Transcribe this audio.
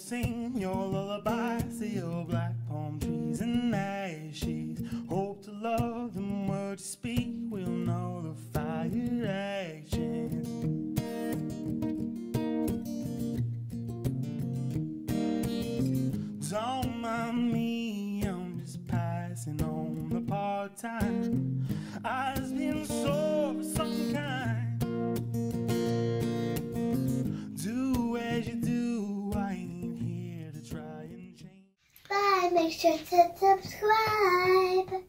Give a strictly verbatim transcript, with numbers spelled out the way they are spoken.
sing your lullaby, see your black palm trees and ashes. Hope to love them words you speak will know the fire actions. Don't mind me, I'm just passing on the part-time. I've been sore of some kind. Do as you do, I ain't here to try and change. Bye, make sure to subscribe.